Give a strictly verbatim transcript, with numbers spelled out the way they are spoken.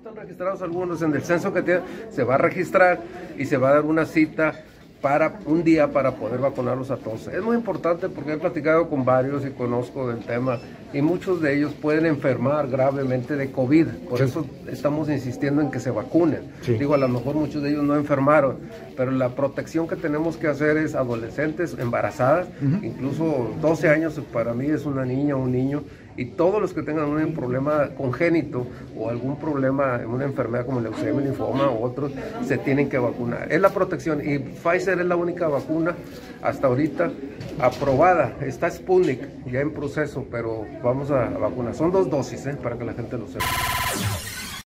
están registrados algunos en el censo que tiene, se va a registrar y se va a dar una cita para un día para poder vacunarlos a todos. Es muy importante porque he platicado con varios y conozco del tema y muchos de ellos pueden enfermar gravemente de COVID, por sí. Eso estamos insistiendo en que se vacunen. Sí. Digo, a lo mejor muchos de ellos no enfermaron, pero la protección que tenemos que hacer es adolescentes, embarazadas, uh-huh. Incluso doce años para mí es una niña o un niño, y todos los que tengan un problema congénito o algún problema, una enfermedad como leucemia, linfoma u otros, se tienen que vacunar. Es la protección y Pfizer es la única vacuna hasta ahorita aprobada. Está Sputnik ya en proceso, pero vamos a vacunar. Son dos dosis, ¿eh? Para que la gente lo sepa.